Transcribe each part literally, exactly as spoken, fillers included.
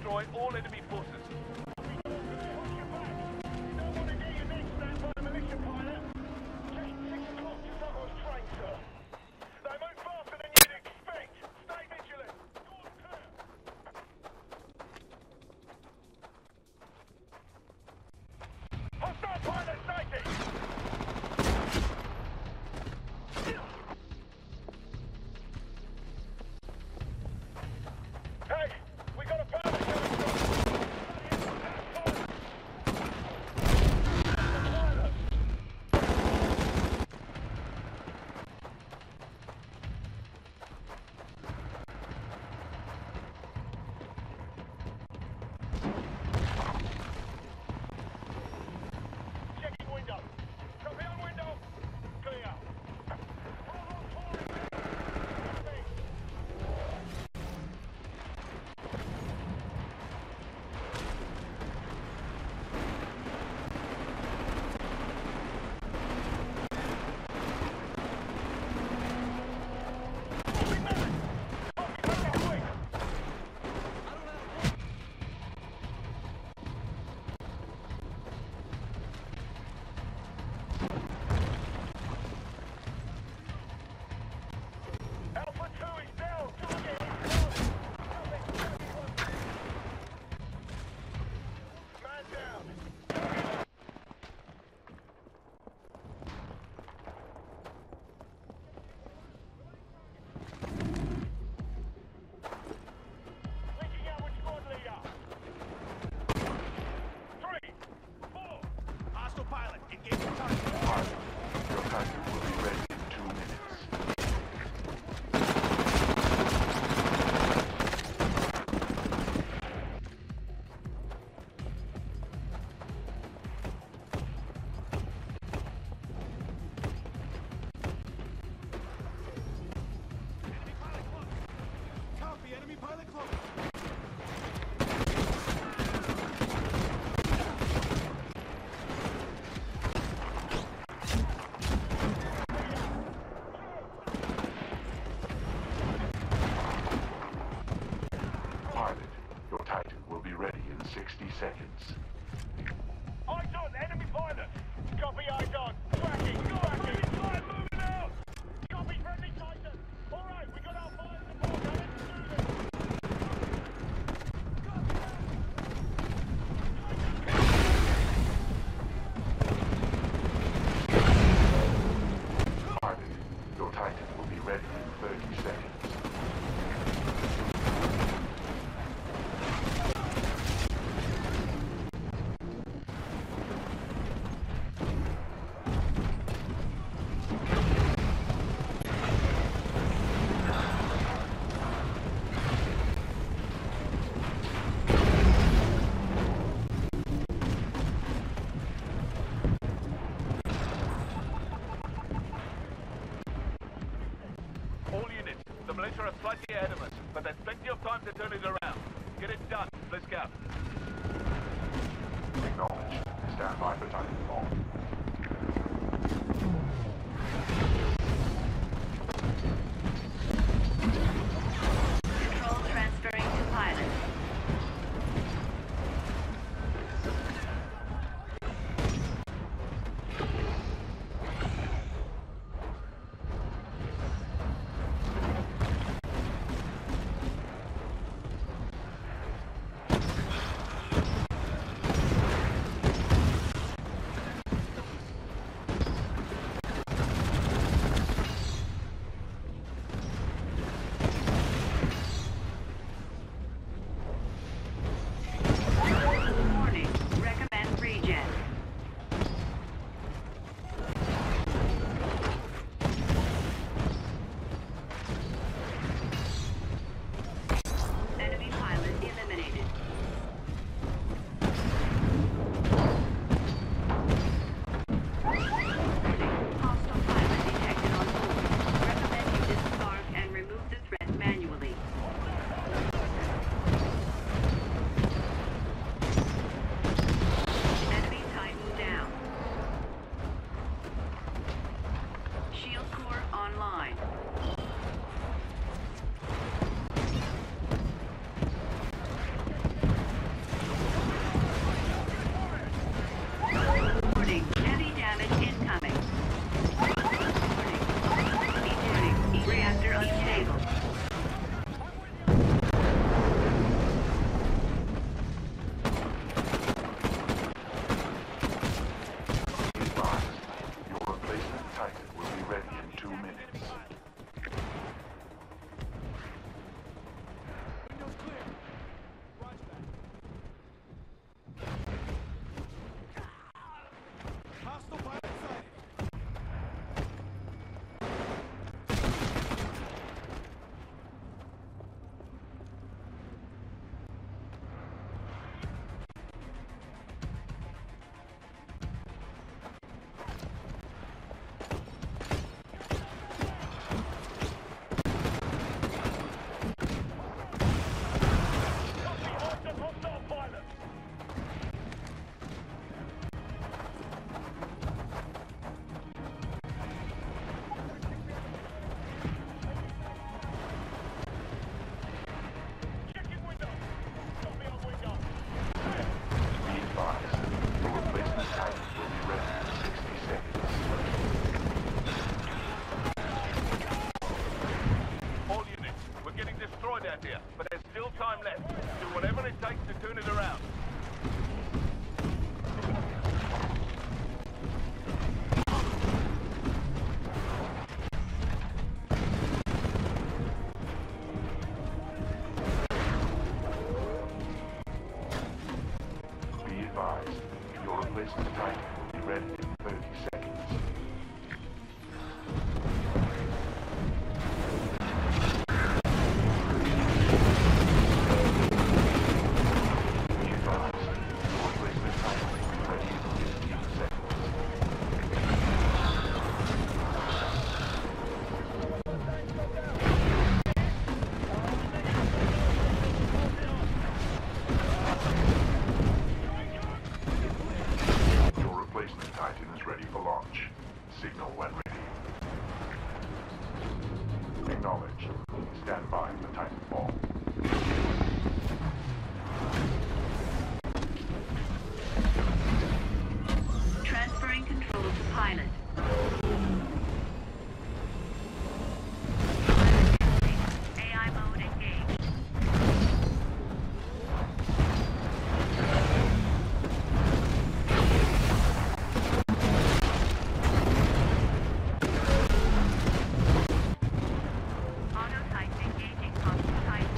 destroy all enemy forces. sixty seconds. Eyes on, enemy pilot! Copy, eyes on. Tracking, tracking! Fire moving out! Copy, friendly Titan! Alright, we got our fire support, now let's do this! Target, your Titan will be ready in thirty seconds. The militia are slightly ahead of us, but there's plenty of time to turn it around. Get it done, let's go. Acknowledged. Stand by for Titanfall. Control transferring to pilot. advised, your replacement Titan will be ready in thirty seconds. Be advised, your replacement Titan will be ready in fifteen seconds. Your replacement Titan is ready for launch. Signal when ready. Acknowledged. Stand by for Titanfall. Transferring control to pilot. A I mode engaged. Auto type engaging constant type.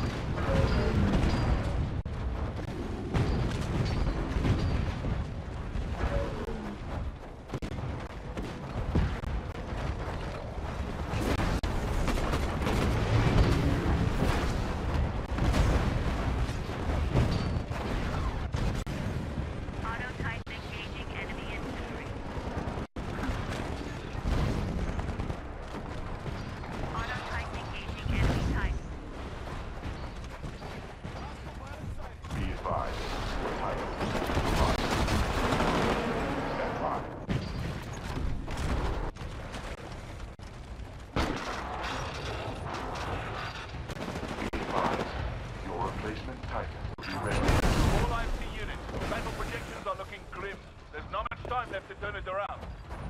Auto type engaging enemy infantry. Auto type engaging enemy type. Be advised, your Titan is ready for launch. Stand by. Be advised, your replacement Titan will be ready. All I C units, battle projections are looking grim. There's not much time left to turn it around.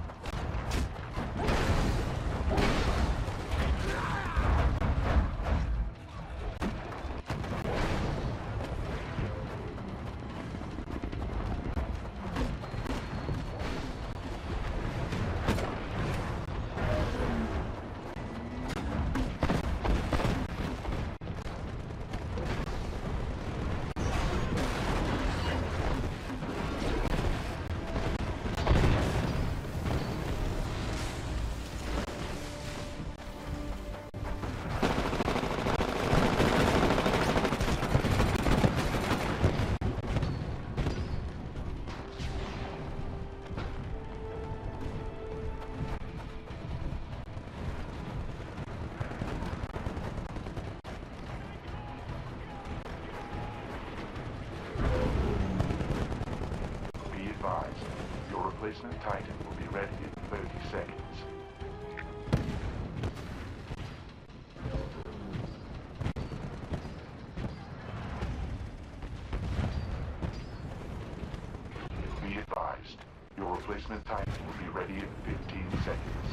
Be advised, your replacement Titan will be ready in thirty seconds. Be advised, your replacement Titan will be ready in fifteen seconds.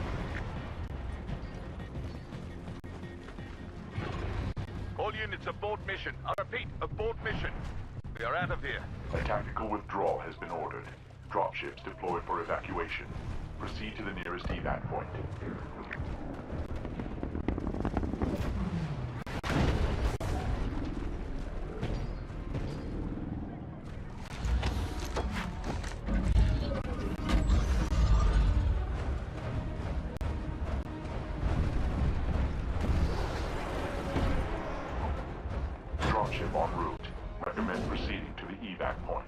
All units aboard mission. I repeat, aboard mission. We are out of here. A tactical withdrawal has been ordered. Dropships deployed for evacuation. Proceed to the nearest evac point. Dropship en route. Recommend proceeding to the evac point.